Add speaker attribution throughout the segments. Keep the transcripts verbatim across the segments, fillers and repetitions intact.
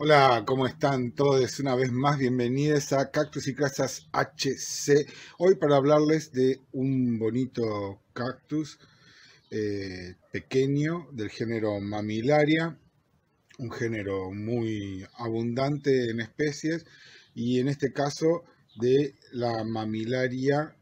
Speaker 1: Hola, ¿cómo están todos? Una vez más, bienvenidos a Cactus y Casas H C. Hoy para hablarles de un bonito cactus eh, pequeño del género Mammillaria, un género muy abundante en especies y en este caso de la Mammillaria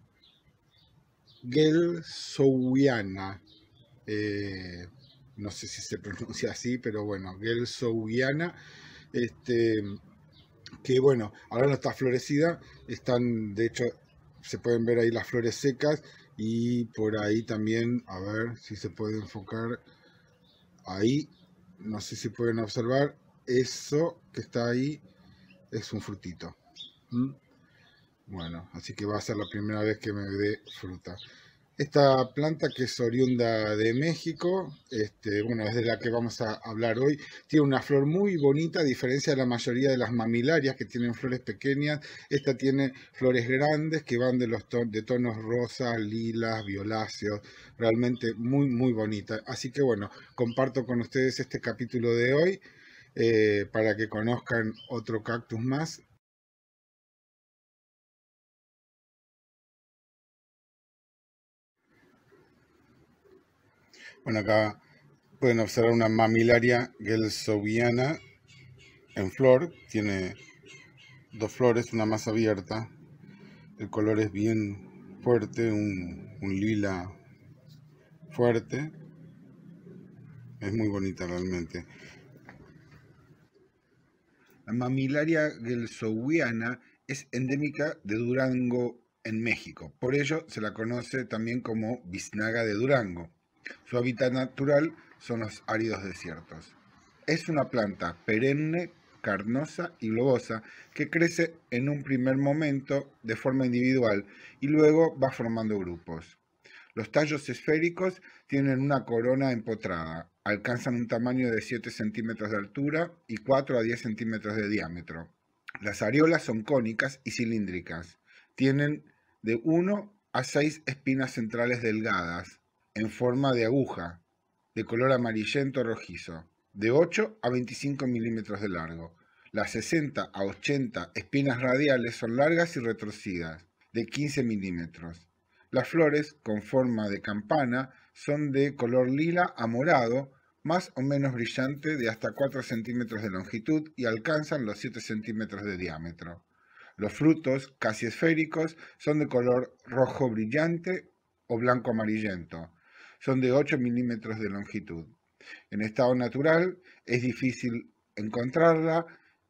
Speaker 1: gelsowhiana. Eh, no sé si se pronuncia así, pero bueno, gelsowhiana. Este, que bueno, ahora no está florecida, están, de hecho, se pueden ver ahí las flores secas y por ahí también, a ver si se puede enfocar ahí, no sé si pueden observar, eso que está ahí es un frutito. ¿Mm? Bueno, así que va a ser la primera vez que me dé fruta. Esta planta, que es oriunda de México, este, bueno, es de la que vamos a hablar hoy, tiene una flor muy bonita, a diferencia de la mayoría de las mamilarias que tienen flores pequeñas. Esta tiene flores grandes que van de, los ton de tonos rosas, lilas, violáceos, realmente muy, muy bonita. Así que bueno, comparto con ustedes este capítulo de hoy eh, para que conozcan otro cactus más. Bueno, acá pueden observar una Mammillaria gelsowhiana en flor. Tiene dos flores, una más abierta. El color es bien fuerte, un, un lila fuerte. Es muy bonita realmente. La Mammillaria gelsowhiana es endémica de Durango, en México. Por ello se la conoce también como biznaga de Durango. Su hábitat natural son los áridos desiertos. Es una planta perenne, carnosa y globosa que crece en un primer momento de forma individual y luego va formando grupos. Los tallos esféricos tienen una corona empotrada, alcanzan un tamaño de siete centímetros de altura y cuatro a diez centímetros de diámetro. Las areolas son cónicas y cilíndricas. Tienen de uno a seis espinas centrales delgadas, en forma de aguja, de color amarillento rojizo, de ocho a veinticinco milímetros de largo. Las sesenta a ochenta espinas radiales son largas y retorcidas, de quince milímetros. Las flores, con forma de campana, son de color lila a morado, más o menos brillante, de hasta cuatro centímetros de longitud y alcanzan los siete centímetros de diámetro. Los frutos, casi esféricos, son de color rojo brillante o blanco amarillento. Son de ocho milímetros de longitud. En estado natural es difícil encontrarla,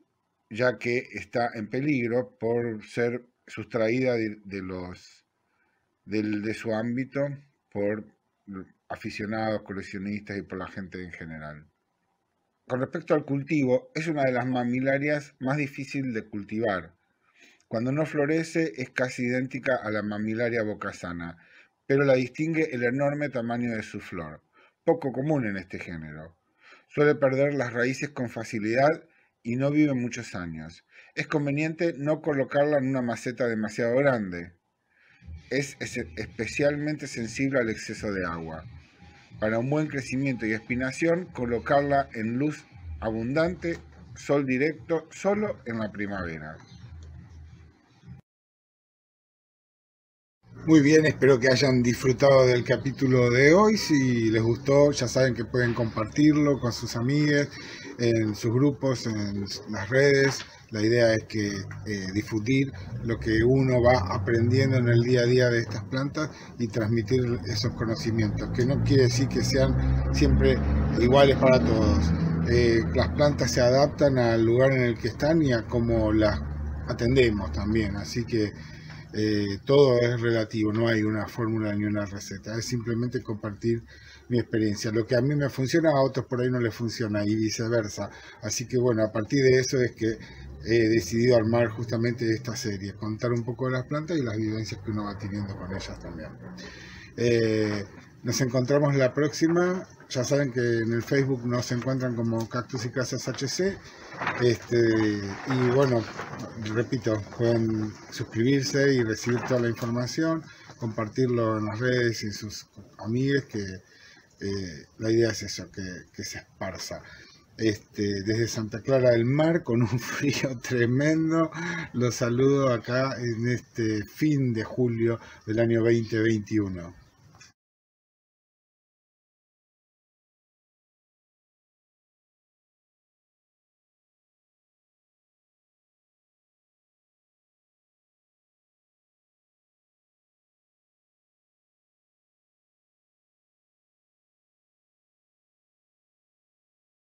Speaker 1: ya que está en peligro por ser sustraída de, de los del, de su ámbito por aficionados, coleccionistas y por la gente en general. Con respecto al cultivo, es una de las mamilarias más difíciles de cultivar. Cuando no florece es casi idéntica a la Mammillaria bocasana, pero la distingue el enorme tamaño de su flor, poco común en este género. Suele perder las raíces con facilidad y no vive muchos años. Es conveniente no colocarla en una maceta demasiado grande. Es especialmente sensible al exceso de agua. Para un buen crecimiento y espinación, colocarla en luz abundante, sol directo, solo en la primavera. Muy bien, espero que hayan disfrutado del capítulo de hoy. Si les gustó, ya saben que pueden compartirlo con sus amigas, en sus grupos, en las redes. La idea es que eh, difundir lo que uno va aprendiendo en el día a día de estas plantas y transmitir esos conocimientos, que no quiere decir que sean siempre iguales para todos. Eh, las plantas se adaptan al lugar en el que están y a cómo las atendemos también, así que Eh, todo es relativo, no hay una fórmula ni una receta, es simplemente compartir mi experiencia. Lo que a mí me funciona, a otros por ahí no les funciona y viceversa. Así que bueno, a partir de eso es que he decidido armar justamente esta serie, contar un poco de las plantas y las vivencias que uno va teniendo con ellas también. Eh, nos encontramos la próxima. Ya saben que en el Facebook nos encuentran como Cactus y Casas H C. Este, y bueno, repito, pueden suscribirse y recibir toda la información, compartirlo en las redes y sus amigos, que eh, la idea es eso, que, que se esparza. este, desde Santa Clara del Mar con un frío tremendo. Los saludo acá en este fin de julio del año veinte veintiuno.